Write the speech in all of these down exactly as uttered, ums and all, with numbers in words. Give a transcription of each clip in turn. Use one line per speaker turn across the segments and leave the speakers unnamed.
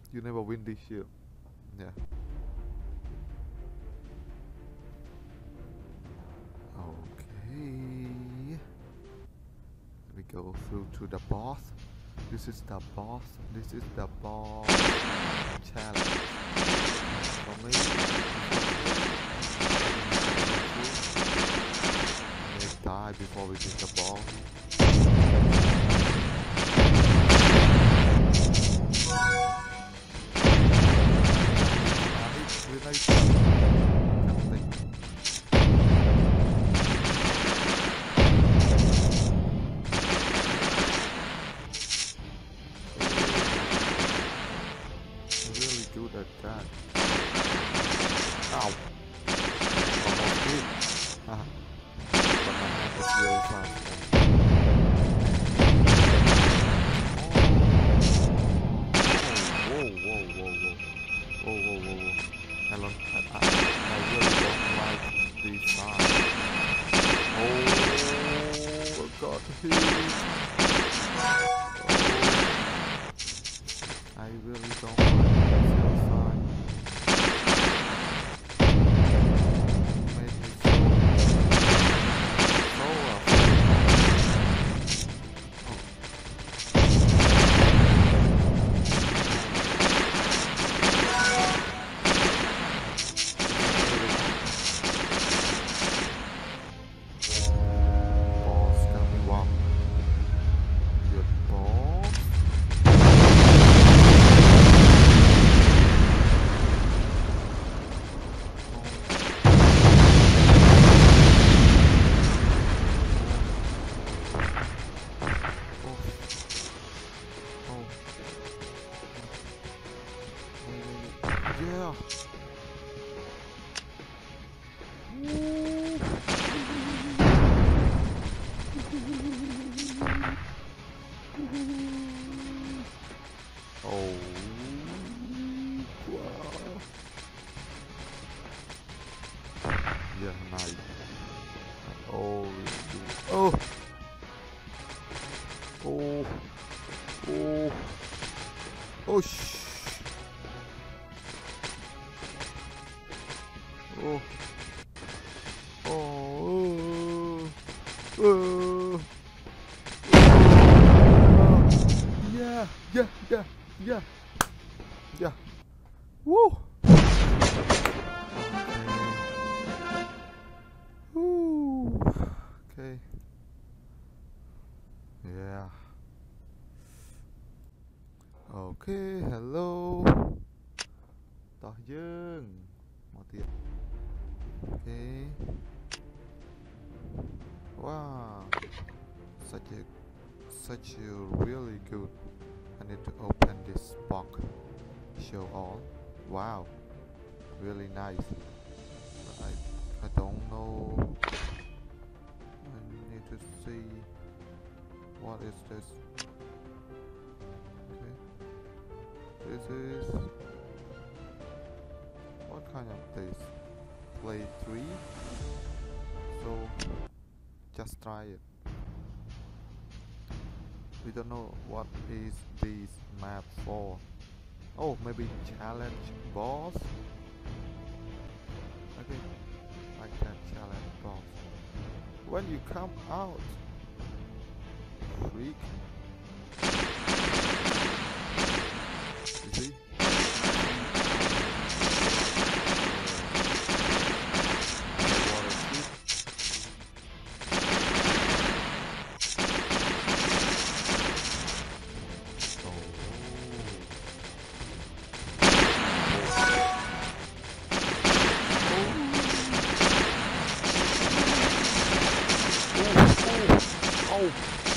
You never win this year. Yeah. Okay. We go through to the boss. This is the boss. This is the boss challenge. For me, they die before we hit the ball. Really good at that. Ow! Almost hit. Ah, but my hand is really fast. Whoa, whoa, whoa, whoa. Whoa, whoa, whoa, whoa. I, don't, I, I, I really don't like this side. Oh, I got hit. I really don't like this side. Made me so, so afraid. Boss, tell me what? Your boss? Yeah. Oh. Wow. Yeah, nice. Oh. Oh. Oh. Oh. Oh. Shh. Oh. Oh. Oh. Yeah. Yeah. Yeah. Yeah. Yeah. Woo. Woo. Okay. Yeah. Okay. Hello. Tỏ dương. Một tiếng. Okay. Wow. Such a such a really good. I need to open this box. Show all. Wow. Really nice. But I I don't know. I need to see what is this. Okay. This is what kind of this? Play three. So just try it. We don't know what is this map for. Oh, maybe challenge boss. Okay, I can challenge boss. When you come out, freak. You see? Water sheep. Oh.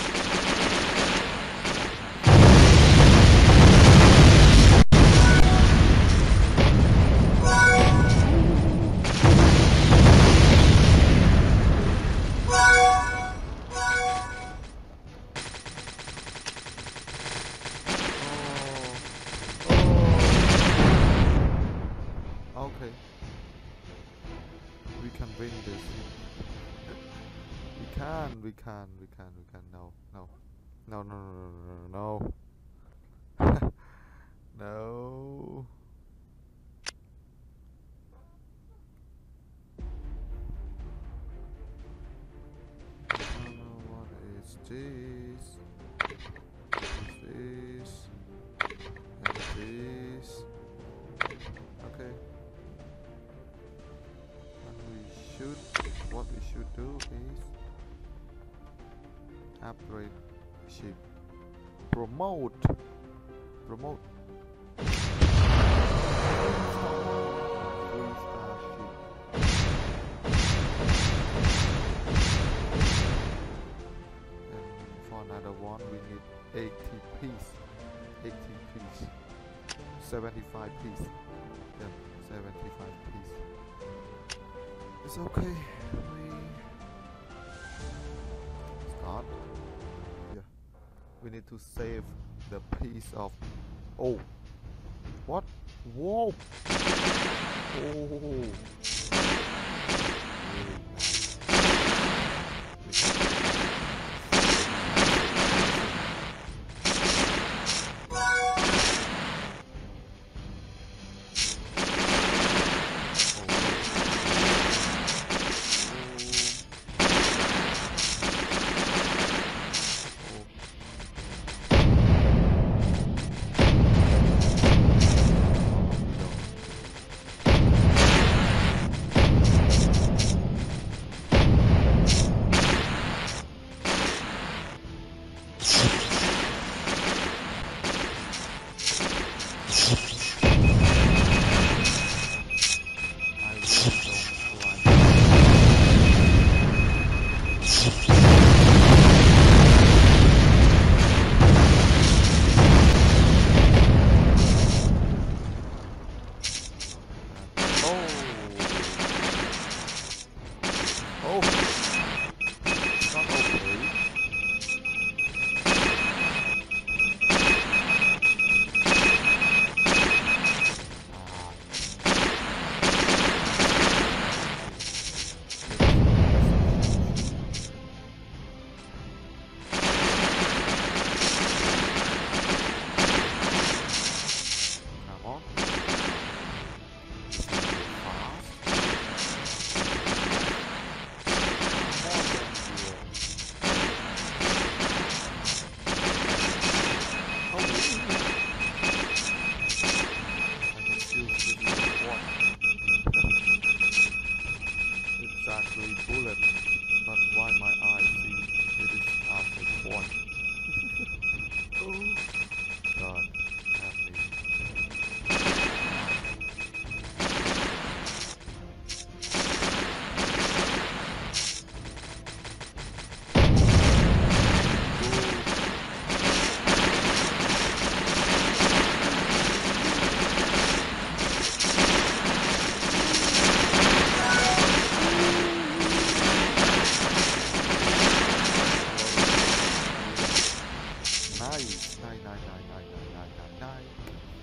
Okay. We can win this. We can, we can, we can, we can. No, no. No, no, no, no, no, no. No. should do is upgrade ship. Promote. Promote. Three star ship. And for another one, we need eighty piece. eighty piece. seventy-five piece. Yeah, seventy-five piece. It's okay. We start. Yeah. We need to save the piece of. Oh. What? Whoa. Oh. Really bullet, but why my eyes see it is as a point? Oh God, help me. Nice, nice, nice, nice, nice, nice, nice, nice.